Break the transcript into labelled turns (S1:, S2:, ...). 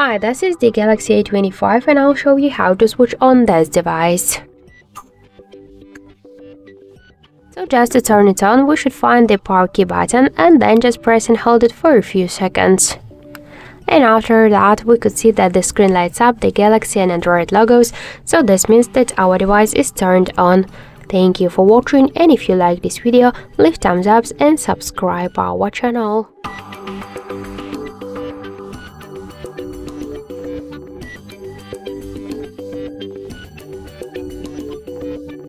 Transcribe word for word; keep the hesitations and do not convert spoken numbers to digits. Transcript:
S1: Hi, this is the Galaxy A twenty-five and I'll show you how to switch on this device. So just to turn it on, we should find the power key button and then just press and hold it for a few seconds. And after that, we could see that the screen lights up the Galaxy and Android logos, so this means that our device is turned on. Thank you for watching, and if you like this video, leave thumbs up and subscribe our channel.